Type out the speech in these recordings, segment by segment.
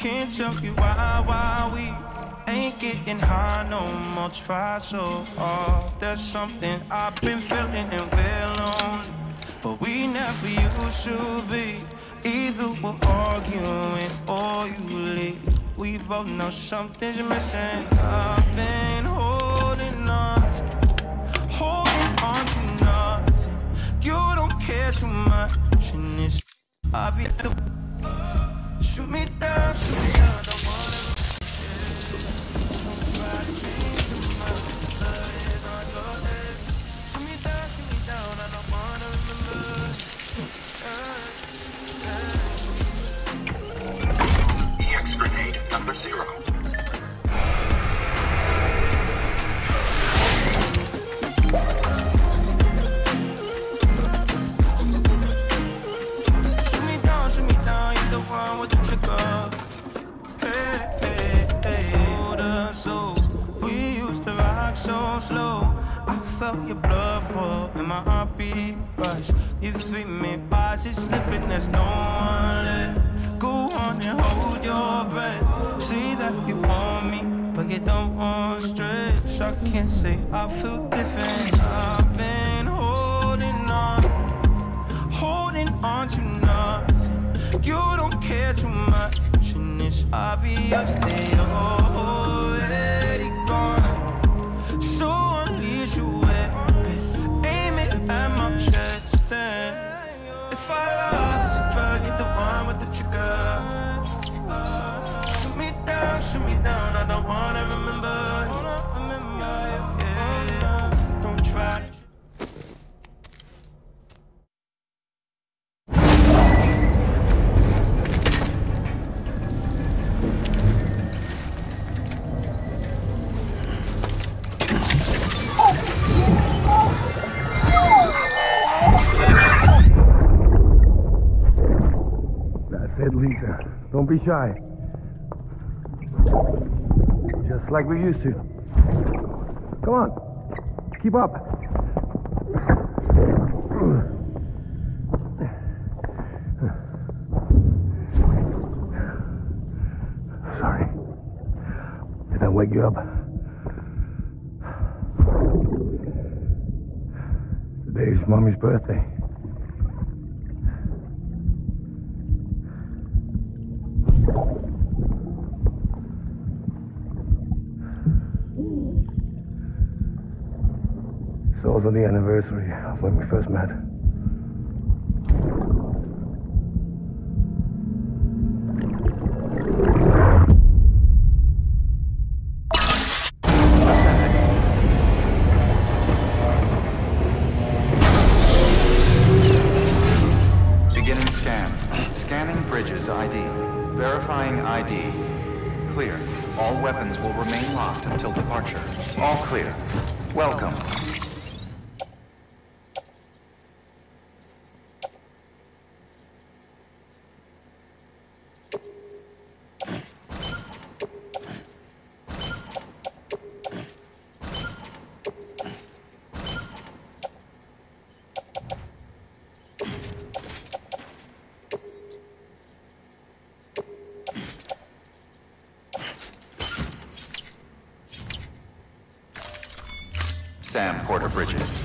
Can't tell you why we ain't getting high no more. Try so hard. There's something I've been feeling and we're lonely, but we never used to be. Either we're arguing or you leave. We both know something's missing. I've been holding on to nothing. You don't care too much, and it's I'll be the shoot me down, I don't wanna don't try to change the mind, but it's not your head. Shoot me down, I don't wanna remember. EX grenade number 0. With the trigger. Hey, older soul. We used to rock so slow. I felt your blood pour and my heartbeat rush. You treat me wise, it's slipping, there's no one left. Go on and hold your breath. See that you want me, but you don't want stretch. I can't say I feel different. I've been holding on to nothing. You don't care too much, and it's obvious they already gone. So unleash your weapon, aim it at my chest. Then, if I love is a drug, you're the one with the trigger. Shoot me down, I don't wanna remember. Yeah. Don't try. Lisa, don't be shy. Just like we used to. Come on, keep up. Sorry. Did I wake you up? Today's Mommy's birthday. It's also the anniversary of when we first met. Beginning scan. Scanning bridges ID. Verifying ID. Clear. All weapons will remain locked until departure. All clear. Welcome. Sam Porter Bridges.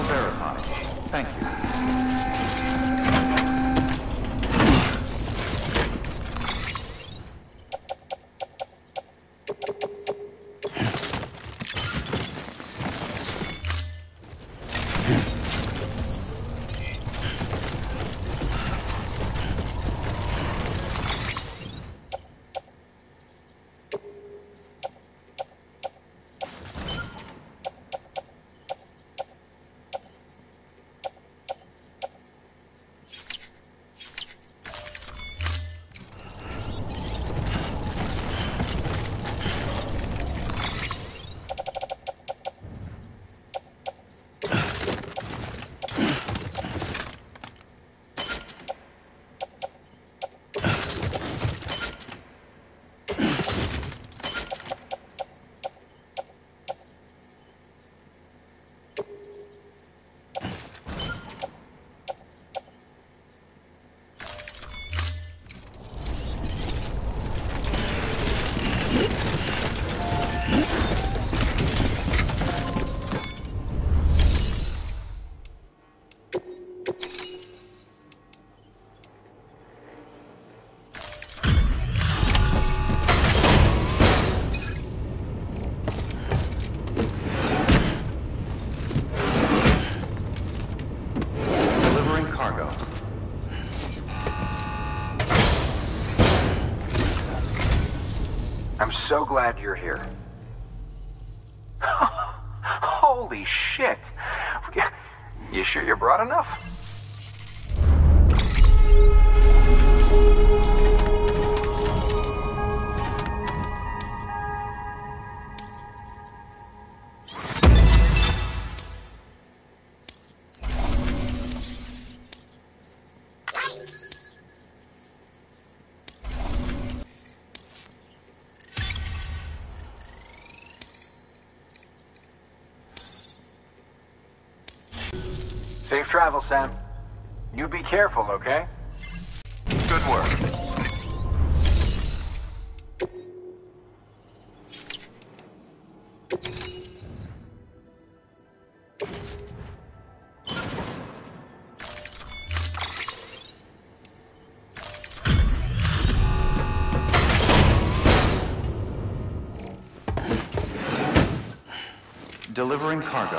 verified. Thank you. I'm so glad you're here. Holy shit! You sure you brought enough? Safe travel, Sam. You be careful, okay? Good work. Delivering cargo.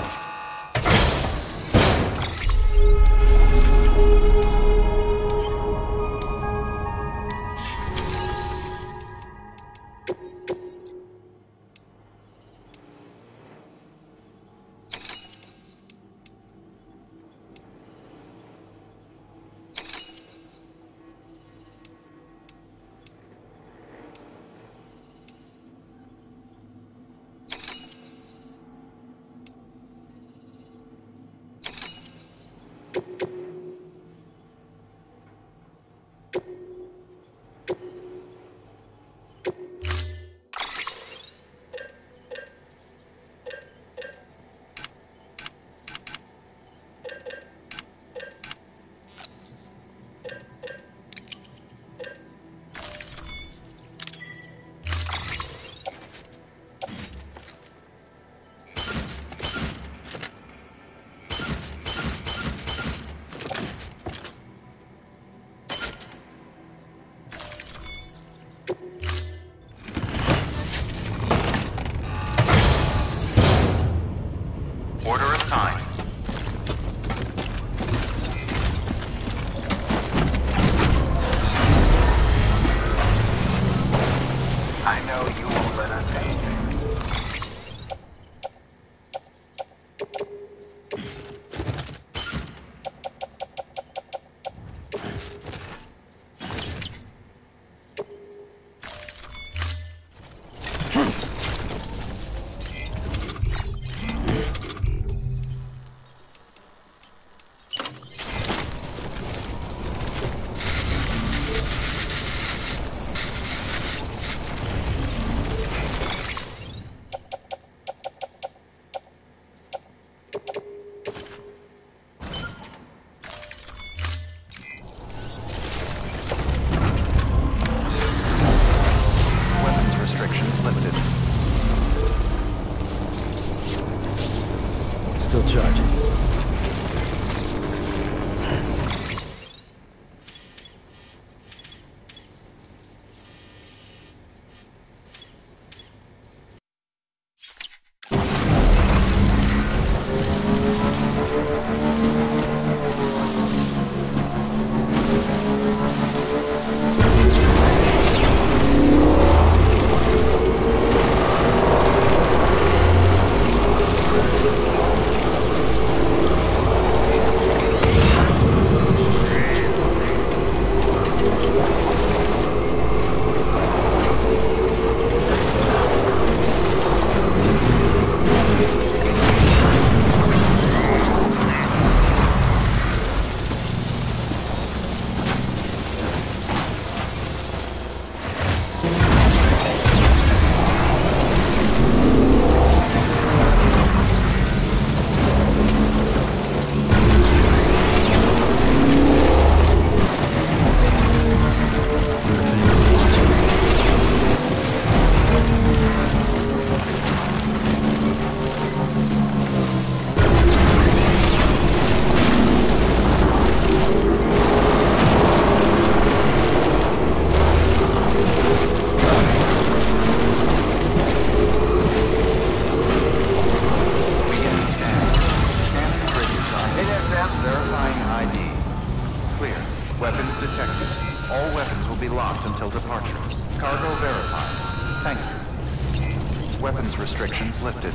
Verifying ID. Clear. Weapons detected. All weapons will be locked until departure. Cargo verified. Thank you. Weapons restrictions lifted.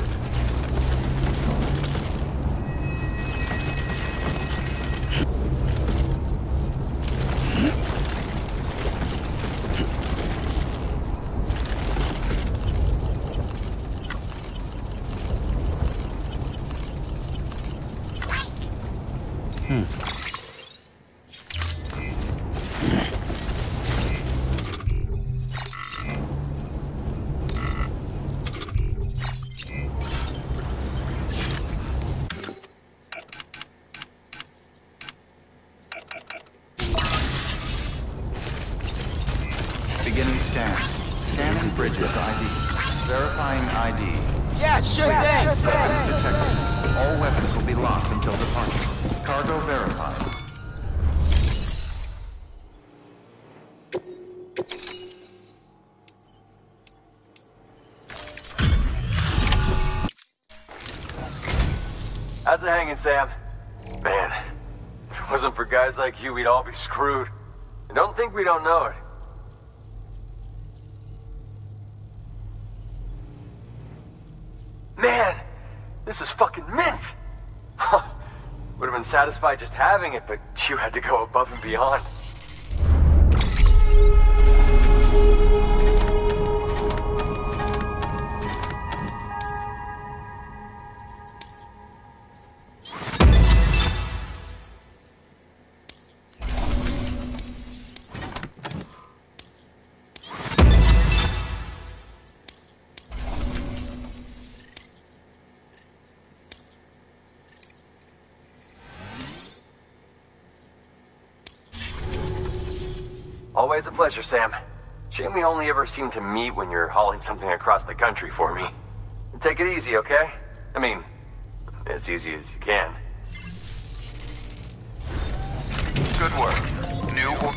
Beginning scan. Scanning bridges ID. Verifying ID. Yeah, sure thing. Weapons detected. All weapons will be locked until departure. Cargo verified. How's it hanging, Sam? Man, if it wasn't for guys like you, we'd all be screwed. And don't think we don't know it. Man, this is fucking mint! Would have been satisfied just having it, but you had to go above and beyond. Always a pleasure, Sam. Shame we only ever seem to meet when you're hauling something across the country for me. Take it easy, okay? I mean, as easy as you can. Good work. New...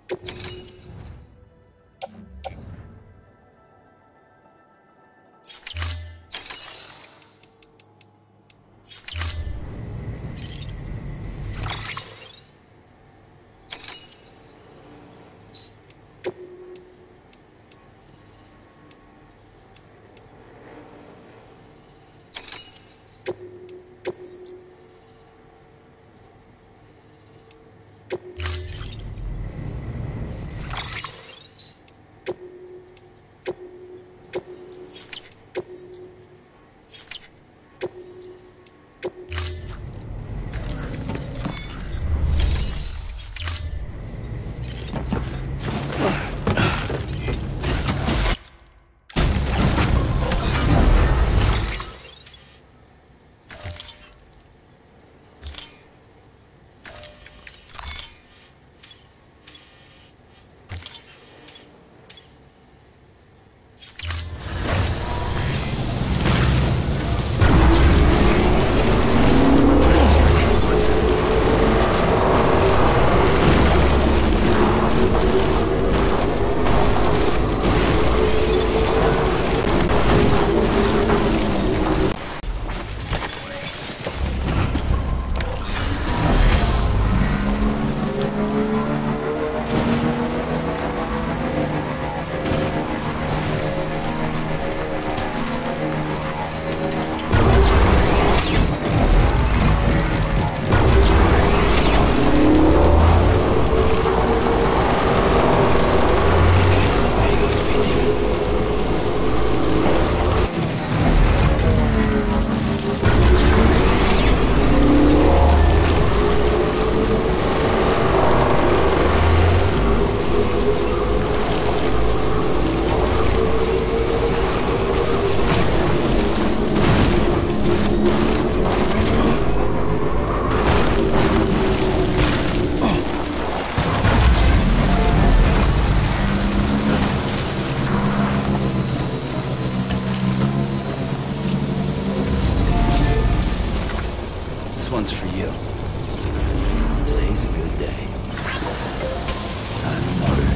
This one's for you. Today's a good day. Time to motor.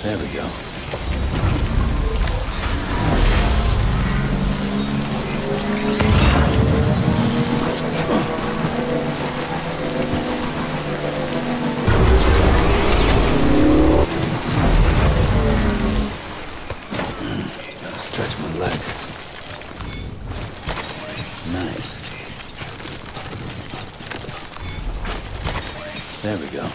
There we go. Gotta stretch my legs. Nice. There we go.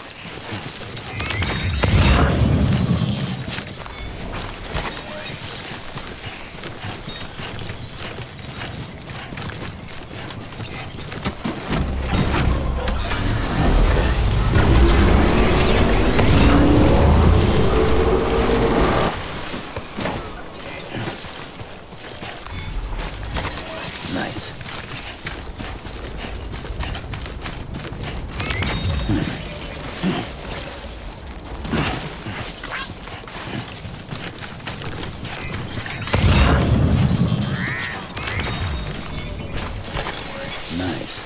Nice. Nice.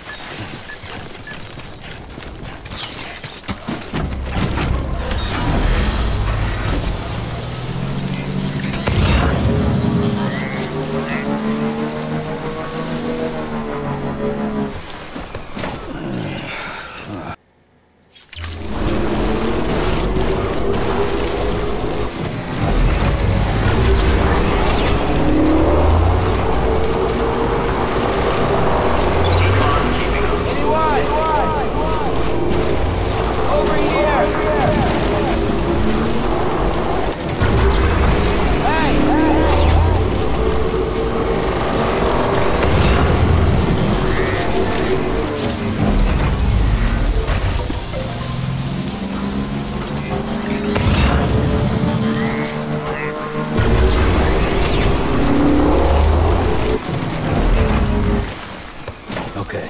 Okay.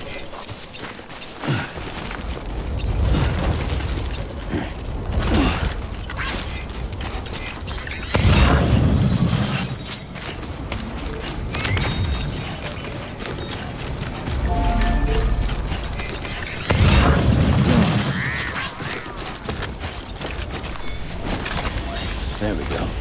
There we go.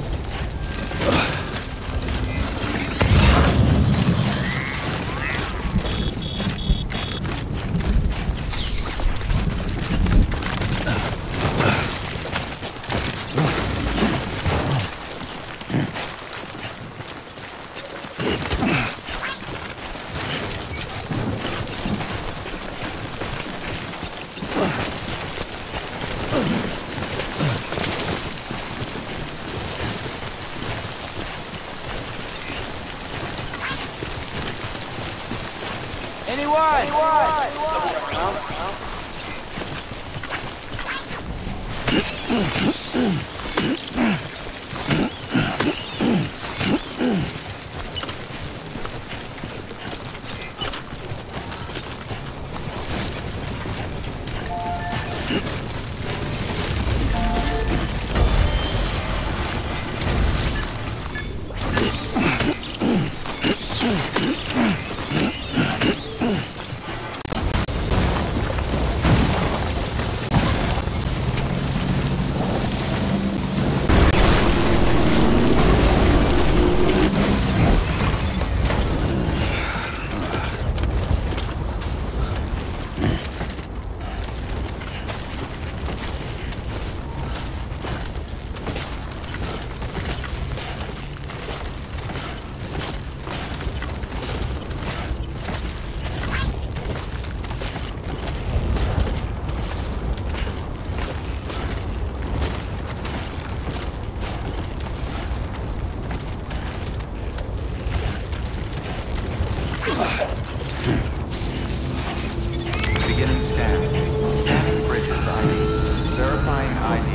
Beginning scan. Scanning bridges ID. Verifying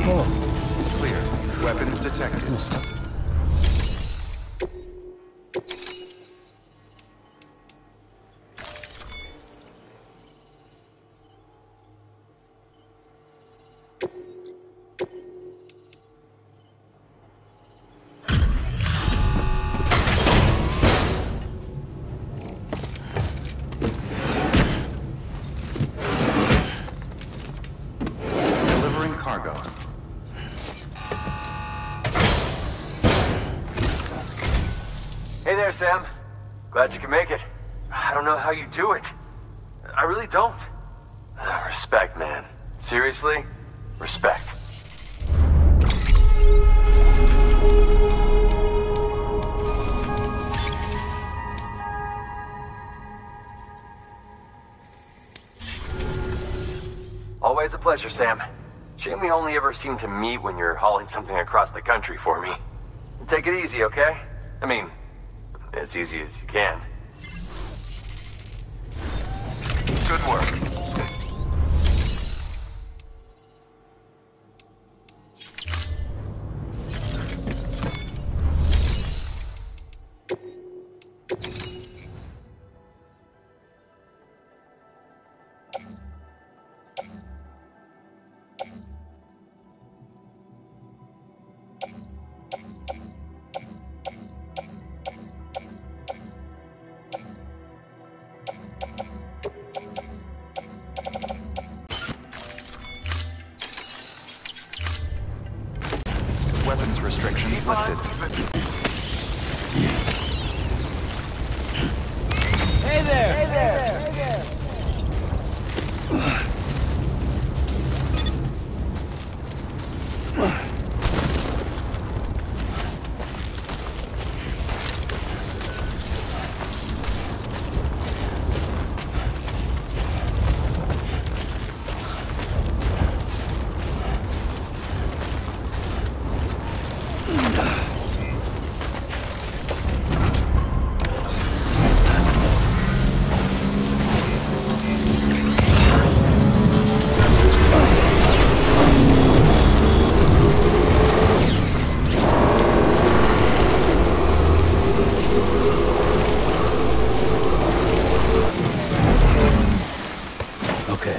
ID. Clear. Weapons detected. Cargo. there, Sam. Glad you can make it. I don't know how you do it. I really don't. Respect, man. Seriously? Respect. Always a pleasure, Sam. Shame we only ever seem to meet when you're hauling something across the country for me. Take it easy, okay? I mean, as easy as you can. Good work. Weapons restrictions lifted. Hey there! Hey there! Hey there! Okay.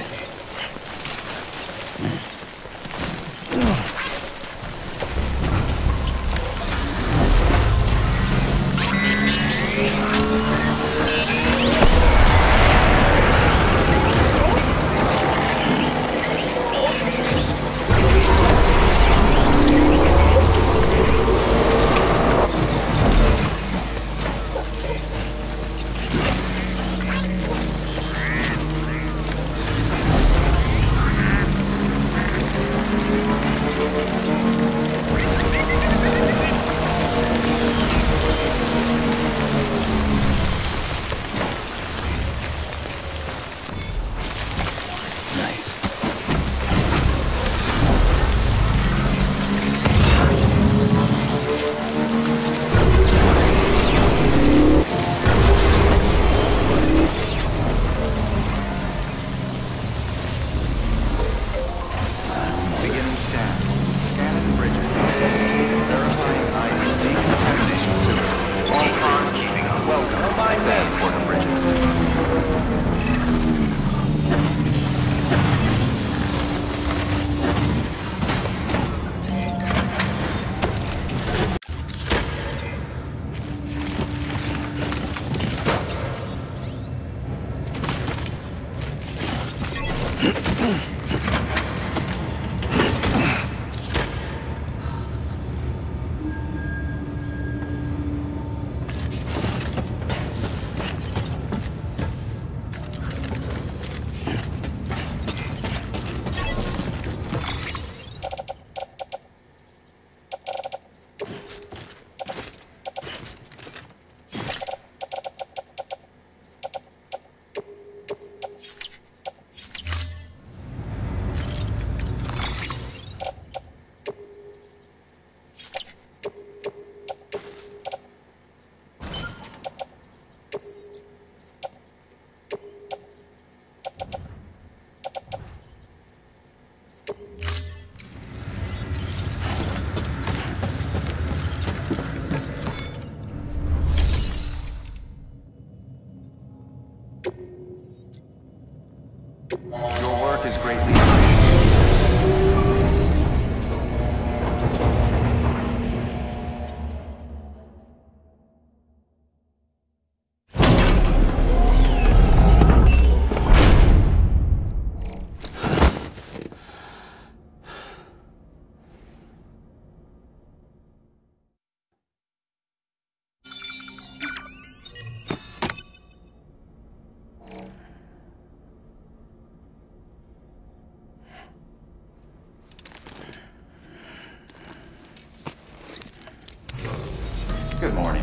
Your work is greatly appreciated.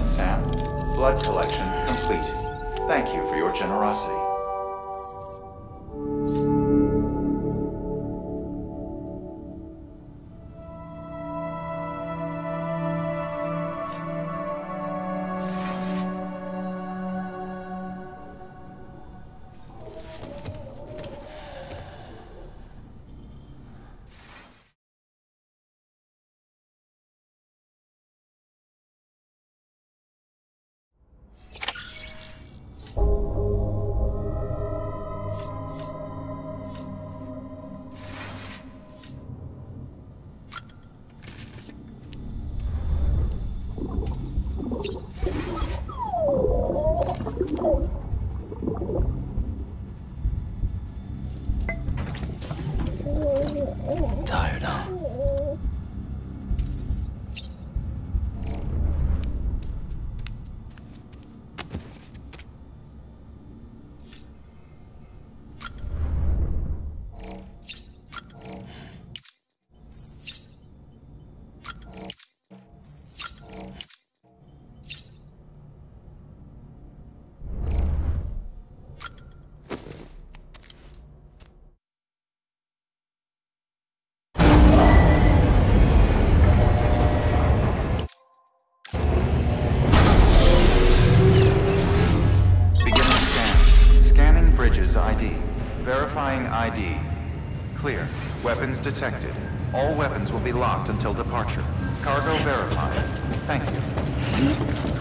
Sam. Blood collection complete. Thank you for your generosity. Tired, huh? ID. Verifying ID. Clear. Weapons detected. All weapons will be locked until departure. Cargo verified. Thank you.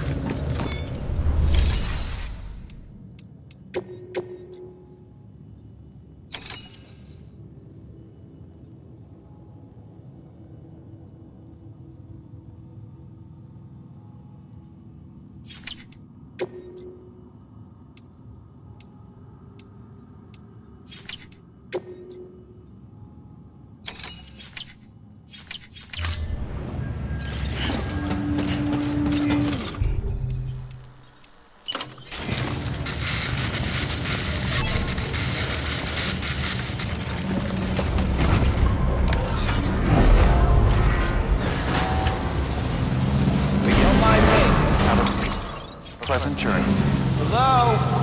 Pleasant journey. Hello?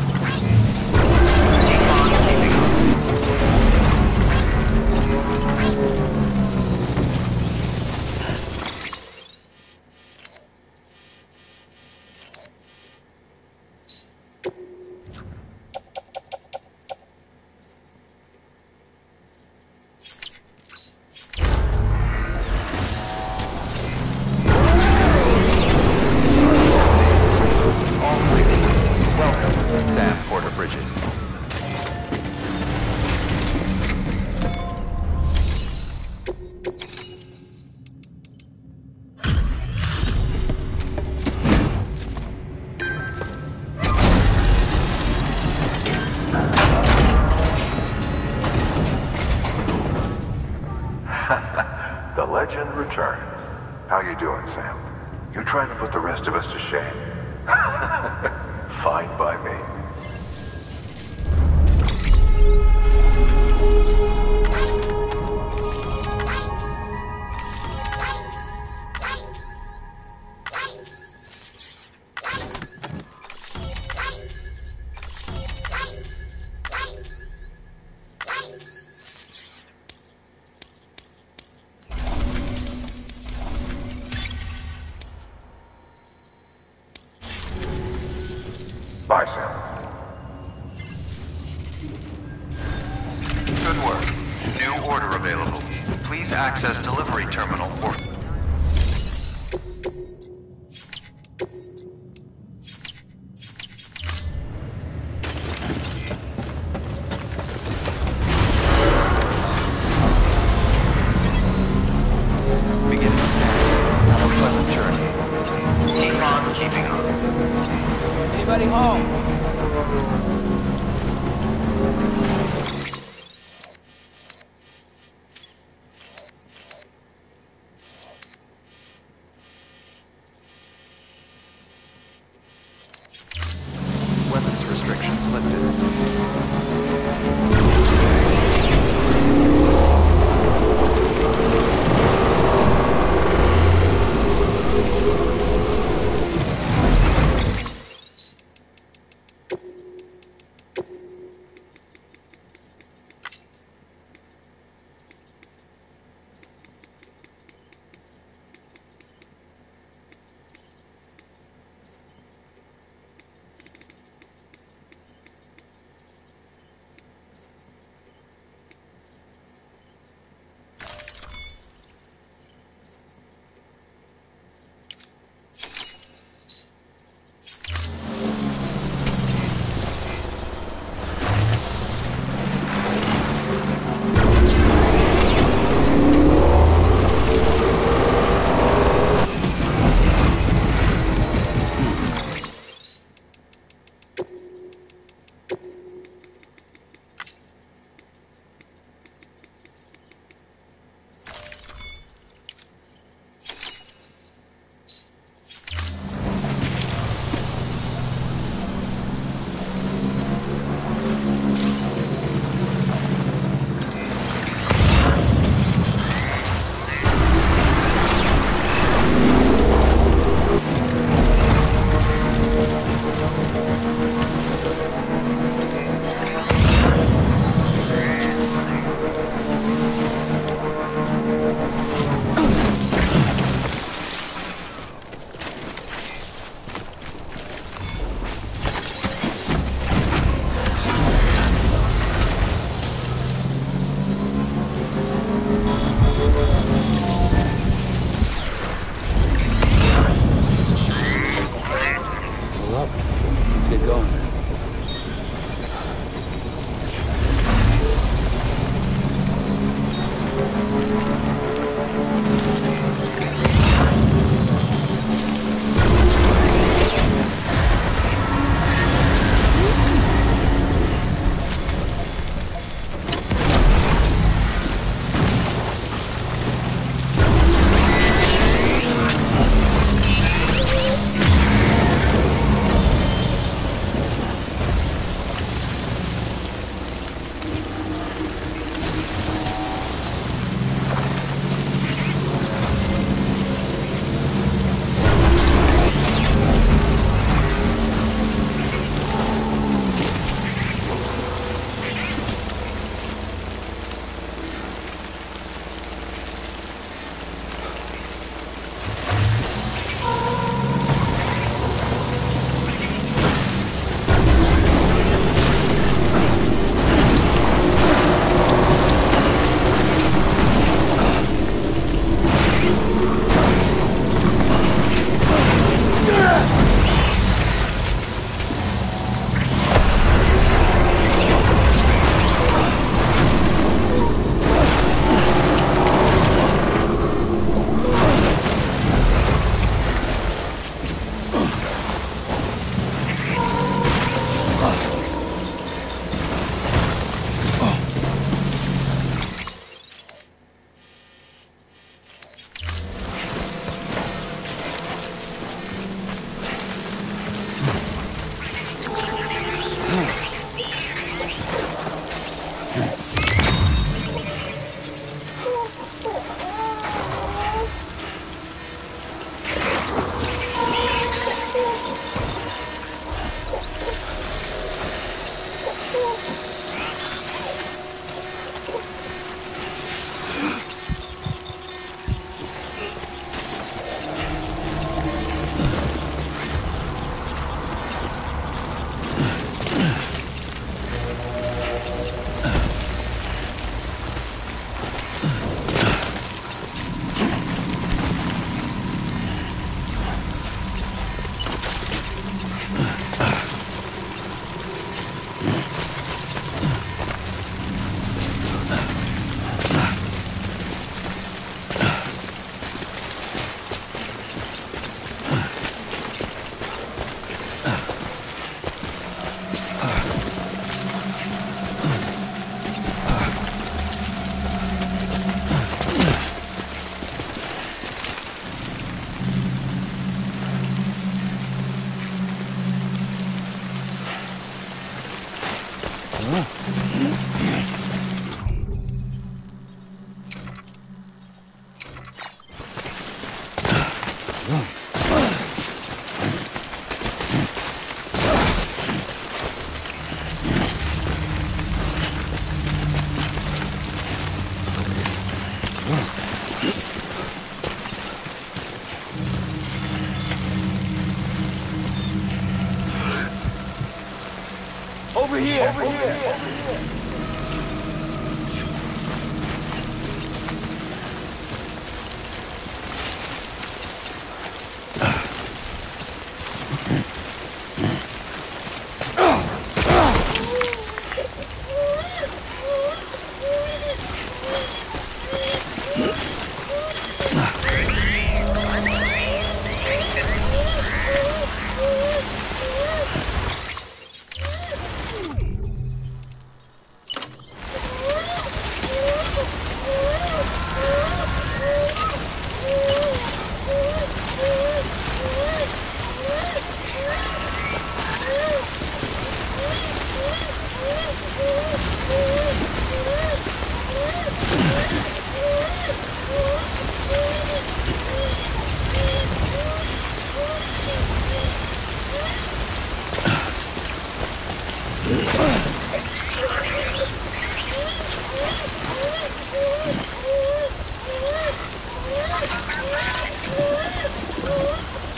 The legend returns. How you doing, Sam? You trying to put the rest of us to shame? Fine by me. Bye, Sam. Good work. New order available. Please access delivery terminal or... Beginning scan. Have a pleasant journey. Keep on keeping on. Anybody home?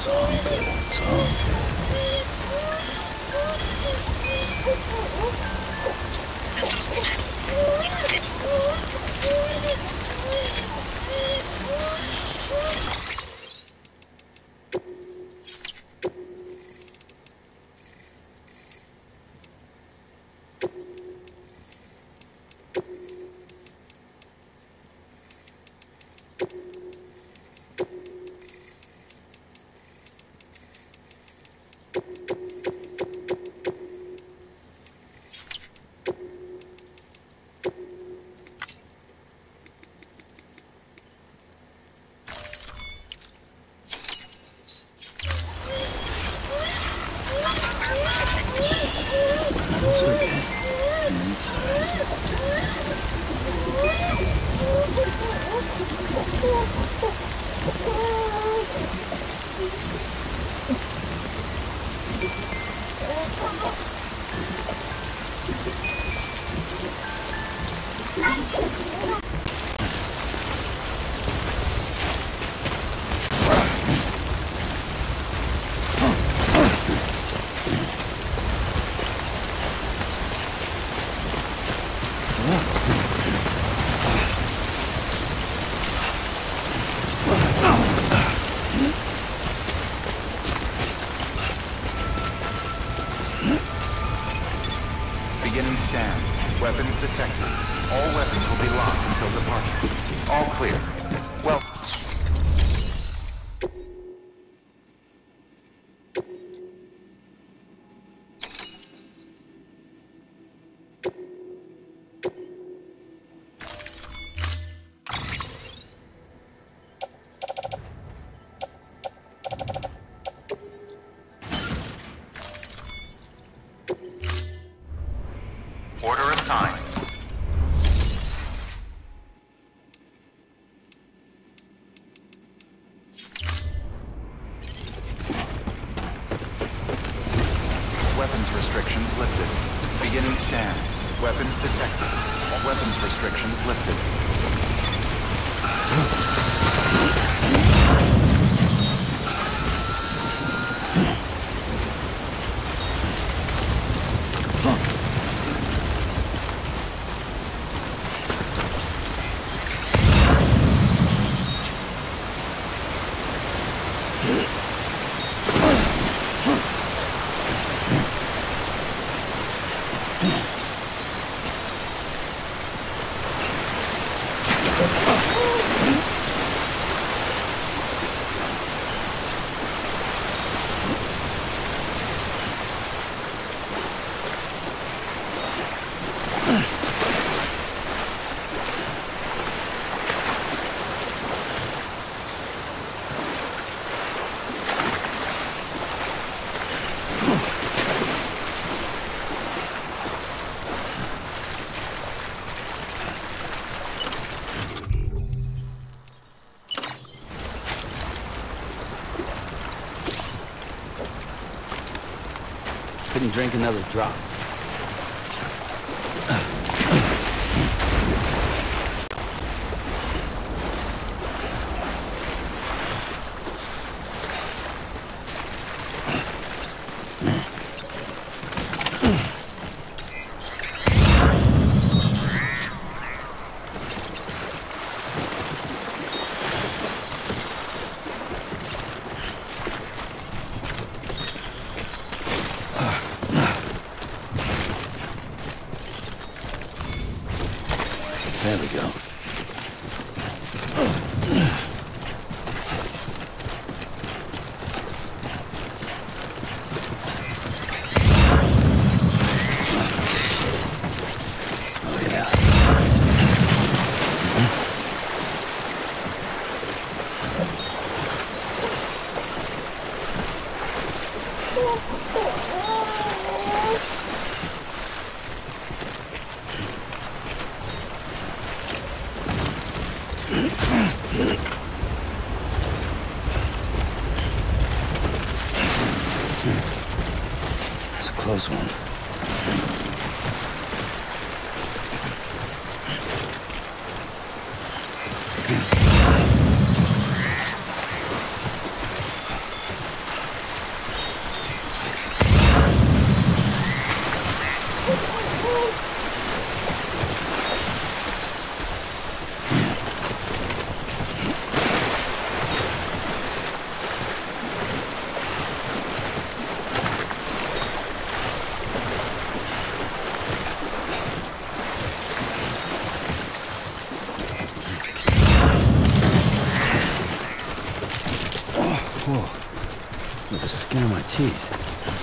It's all good. It's all good. It's okay. It's Beginning scan. Weapons detected. All weapons will be locked until departure. All clear. Well... Order assigned. Weapons restrictions lifted. Beginning scan. Weapons detected. Weapons restrictions lifted. Couldn't drink another drop. There we go. Oh, yeah. It's a close one. Whoa. With the skin of my teeth.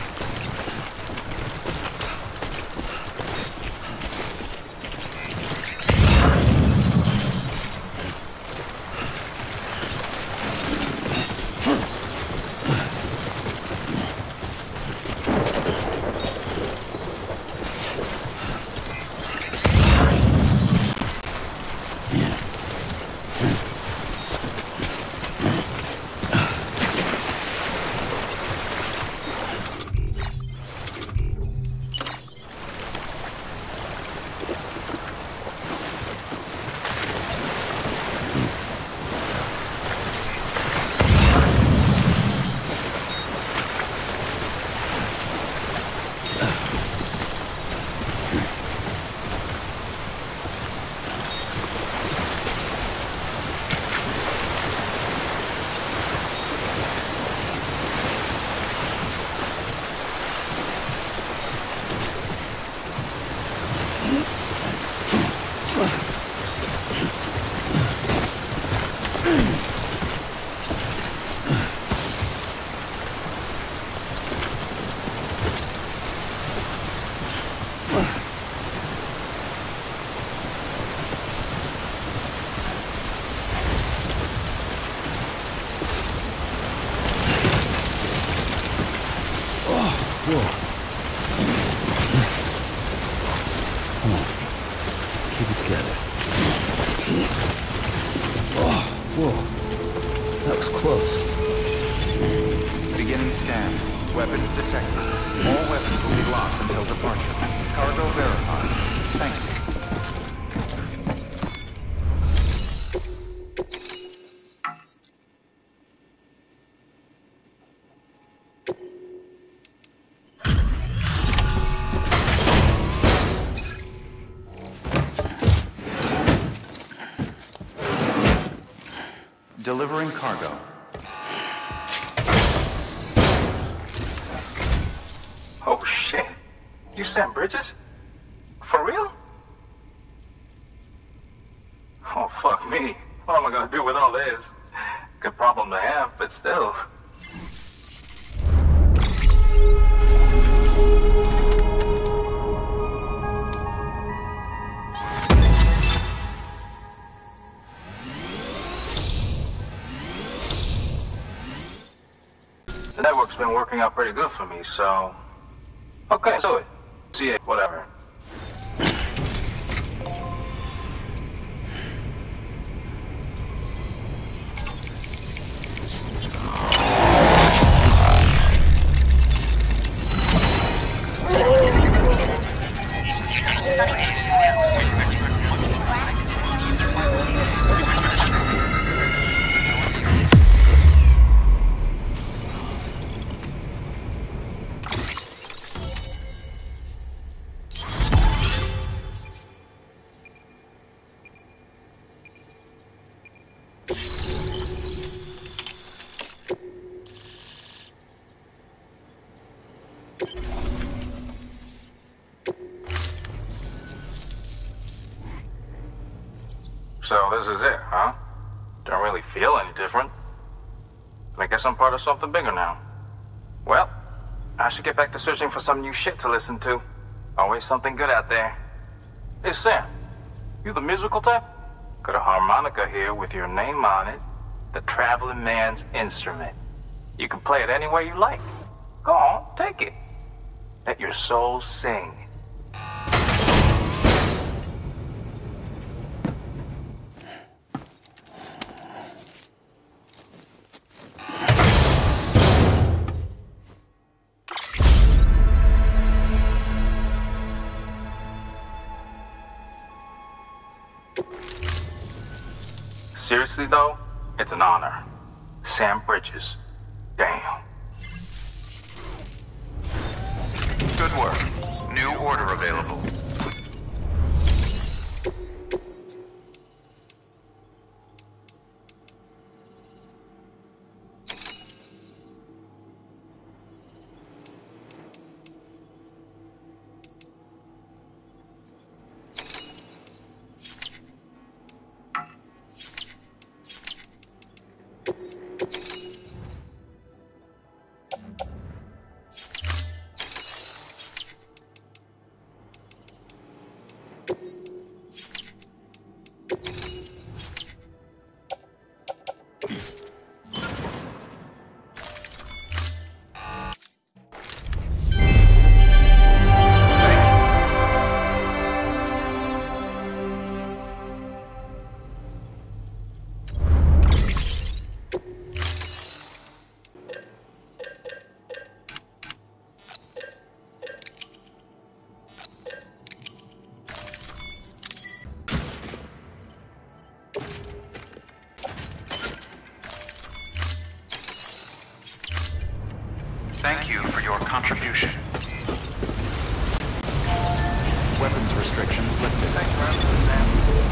Beginning scan. Weapons detected. All weapons will be locked until departure. Cargo verified. Thank you. Delivering cargo. Oh shit. You Sam Bridges? For real? Oh fuck me. What am I gonna do with all this? Good problem to have, but still. The network's been working out pretty good for me, so... Okay, do it. See it, whatever. So this is it, huh? Don't really feel any different. I guess I'm part of something bigger now. Well, I should get back to searching for some new shit to listen to. Always something good out there. Hey Sam, you the musical type? Got a harmonica here with your name on it. The traveling man's instrument. You can play it any way you like. Go on, take it. Let your soul sing. Seriously though, it's an honor. Sam Bridges. Damn. Good work. New order available. contribution. Weapons restrictions lifted. Thanks for having us, Sam.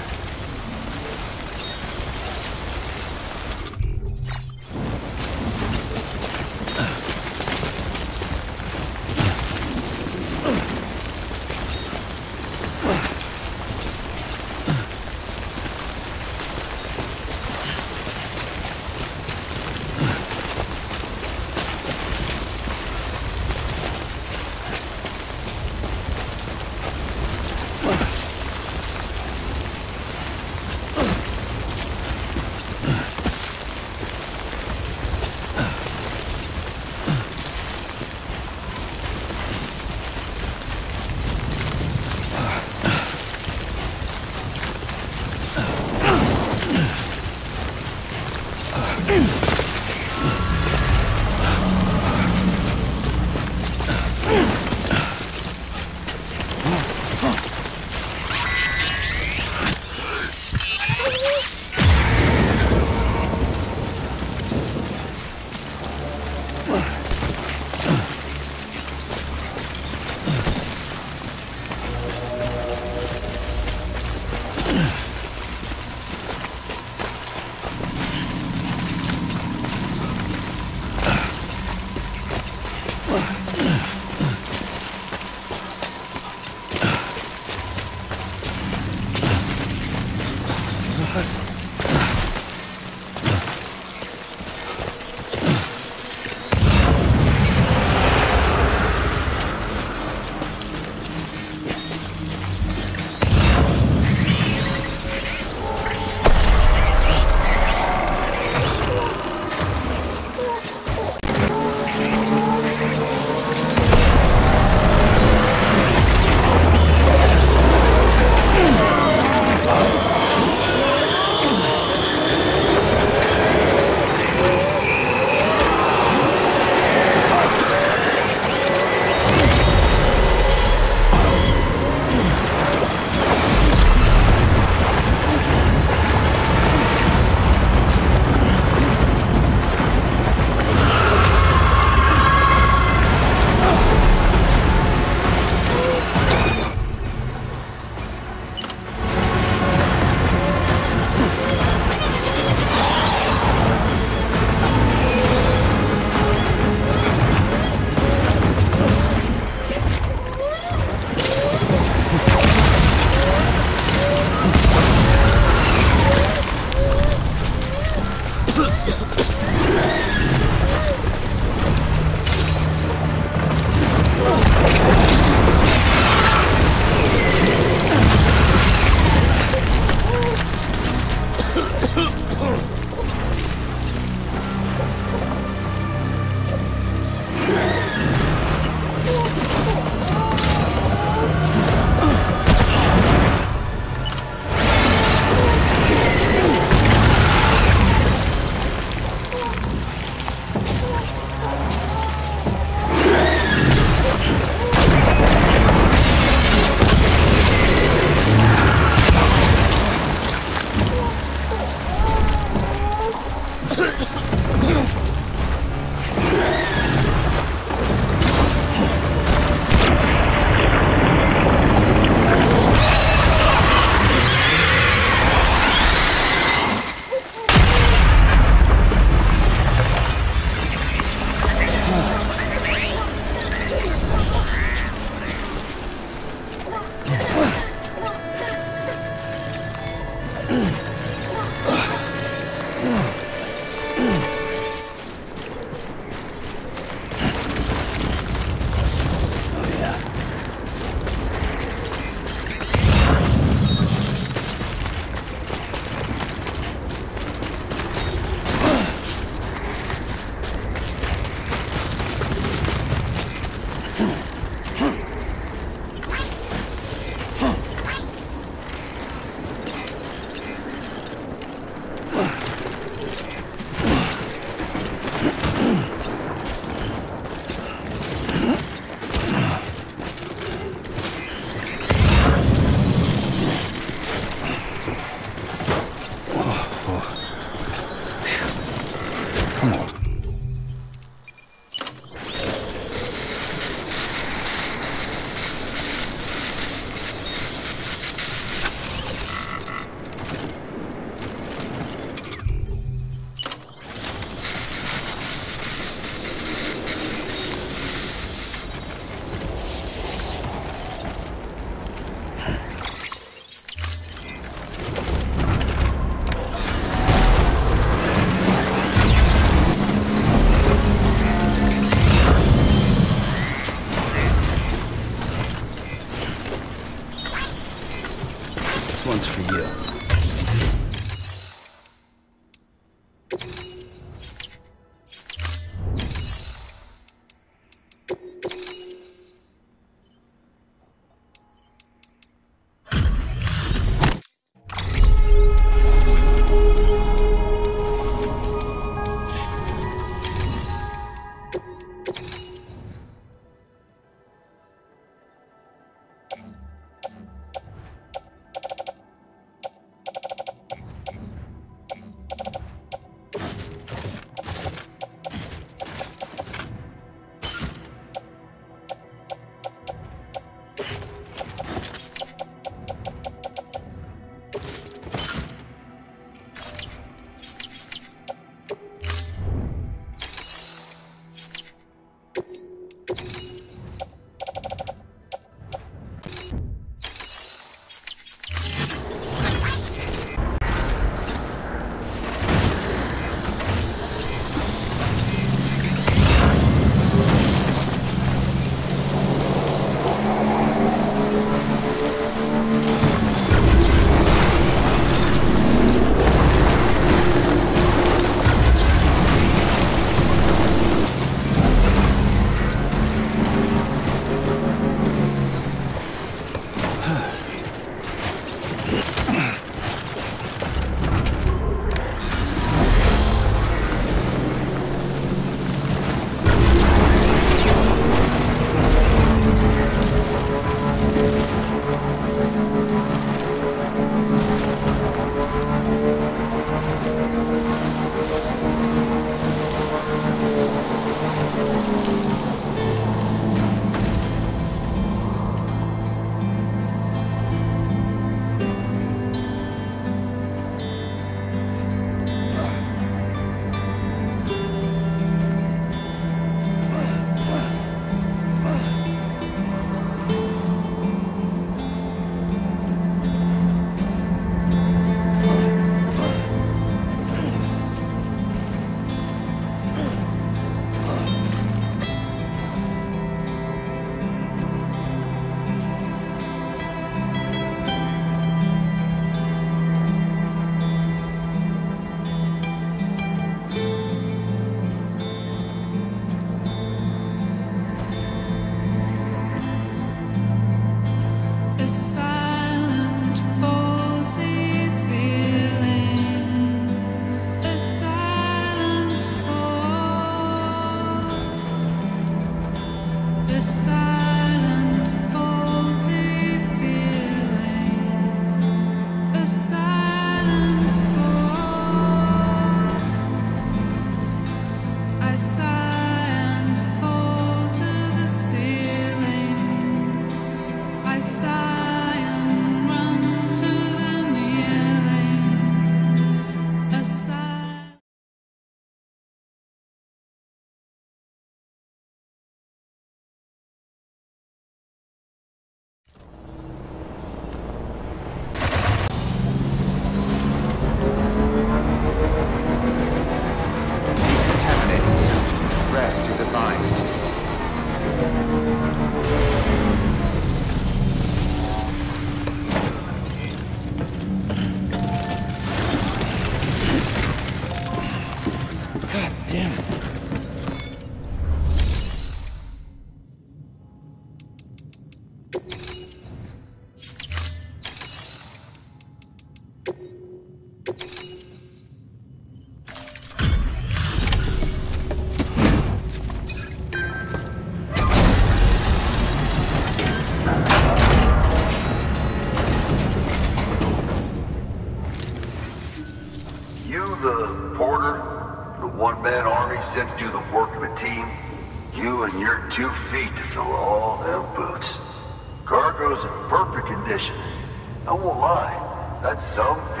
The porter, the one-man army sent to do the work of a team. You and your 2 feet to fill all them boots. Cargo's in perfect condition. I won't lie, that's some feat.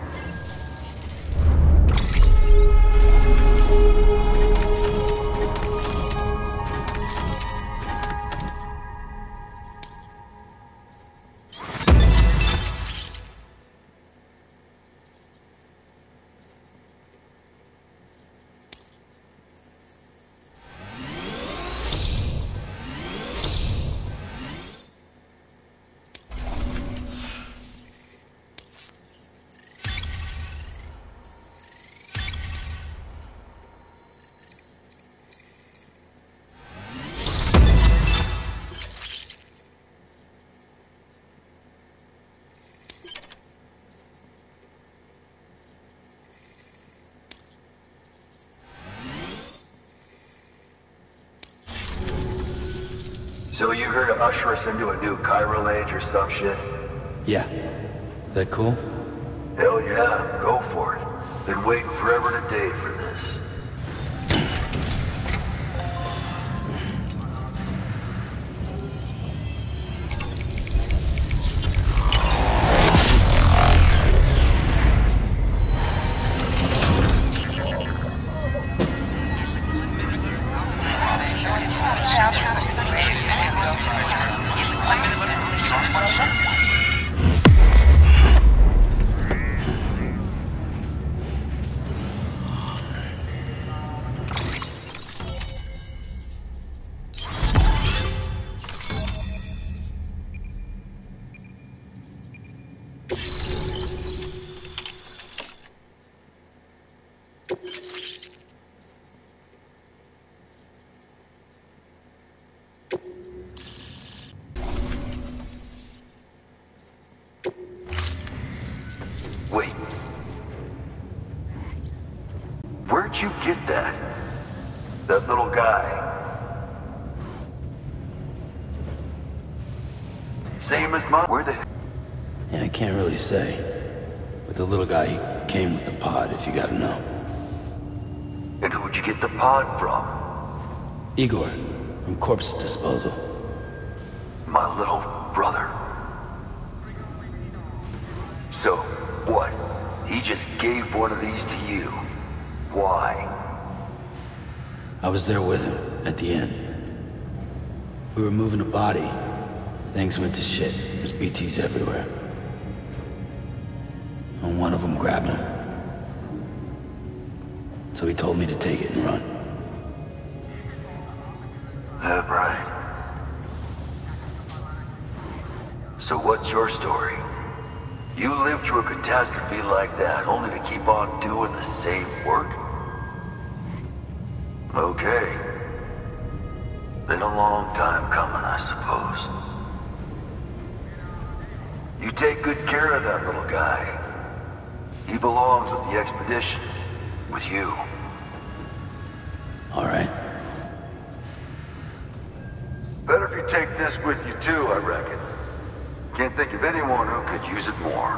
So you here to usher us into a new chiral age or some shit? Yeah. That cool? Hell yeah, go for it. Been waiting forever and a day for this. Wait. Where'd you get that? That little guy? Same as mine? Where the... Yeah, I can't really say. But the little guy, he came with the pod, if you gotta know. And who'd you get the pod from? Igor, from Corpse Disposal. My little brother. So, what? He just gave one of these to you. Why? I was there with him, at the end. We were moving a body. Things went to shit. There's BTs everywhere. And one of them grabbed him. So he told me to take it and run. That right. So what's your story? You lived through a catastrophe like that, only to keep on doing the same work? Okay. Been a long time coming, I suppose. You take good care of that little guy. He belongs with the expedition. With you. All right. Better if you take this with you too, I reckon. Can't think of anyone who could use it more.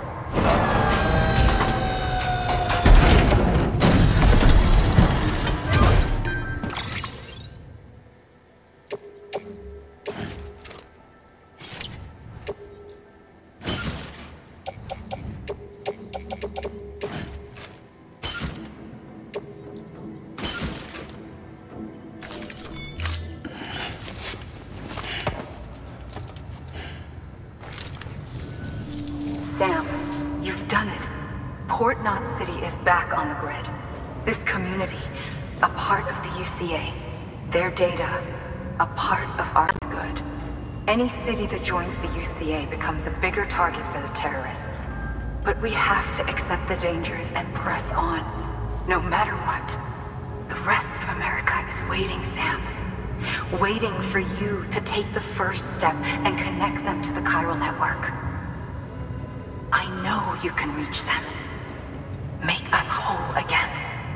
Sam, you've done it. Port Knot City is back on the grid. This community, a part of the UCA. Their data, a part of our good. Any city that joins the UCA becomes a bigger target for the terrorists. But we have to accept the dangers and press on, no matter what. The rest of America is waiting, Sam. Waiting for you to take the first step and connect them to the chiral network. I know you can reach them. Make us whole again.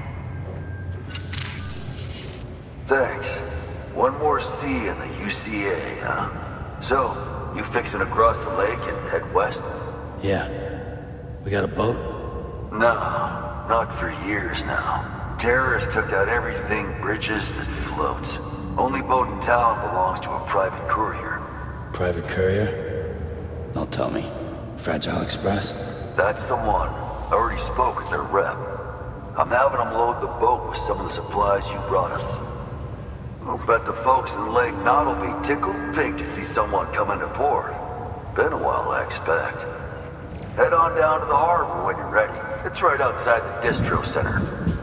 Thanks. One more C in the UCA, huh? So, you fixing to cross the lake and head west? Yeah. We got a boat? No, not for years now. Terrorists took out everything bridges that floats. Only boat in town belongs to a private courier. Private courier? Don't tell me. Fragile Express? That's the one. I already spoke with their rep. I'm having them load the boat with some of the supplies you brought us. I'll bet the folks in Lake Knot will be tickled pink to see someone come into port. Been a while, I expect. Head on down to the harbor when you're ready. It's right outside the distro center.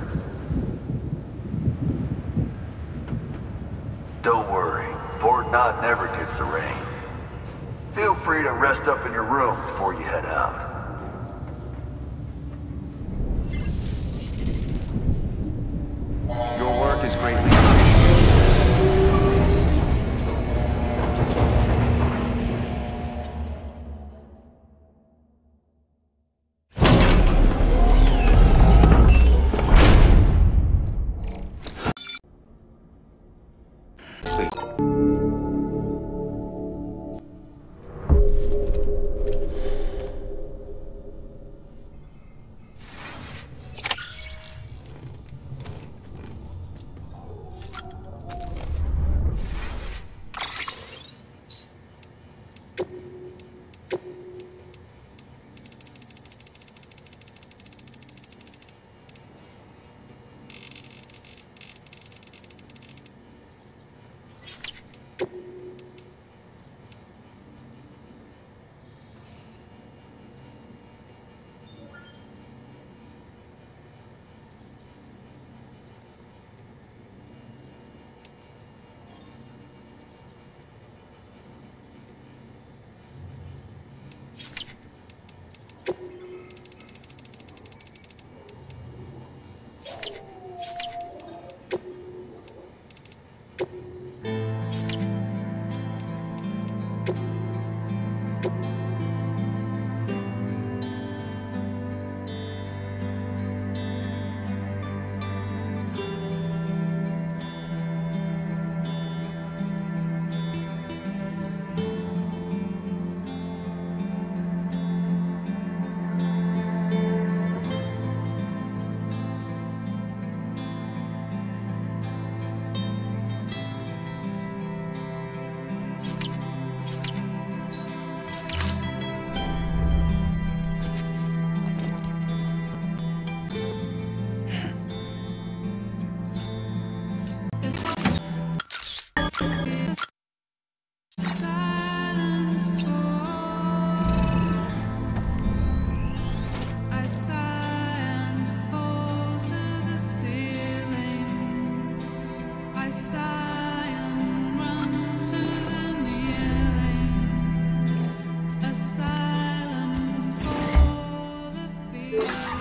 Don't worry, Port Knot never gets the rain. Feel free to rest up in your room before you head out. Your work is greatly Asylums for the fear.